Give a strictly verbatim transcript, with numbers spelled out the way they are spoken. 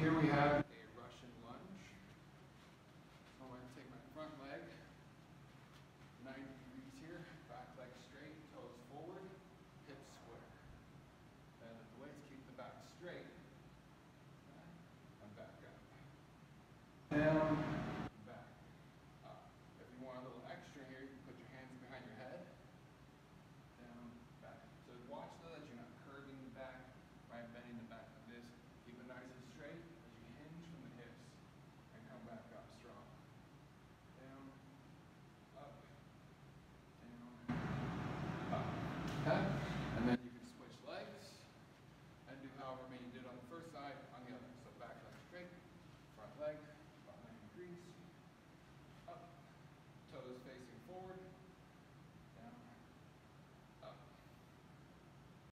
here we have a Russian lunge. So I'm going to take my front leg, ninety degrees here, back leg straight, toes forward, hips square. And the weights keep the back straight. And back up. Down, back, up. If you want a little extra here, you can put your hands behind your head. Down, back. So watch though that you're not curving the back, right? Bending the back like this. Keep it nice and straight as you hinge from the hips and come back up strong. Down, up, down, up. Okay? And then you can switch legs and do however many you did on the first side on the other. So back leg straight, front leg, about ninety degrees, up, toes facing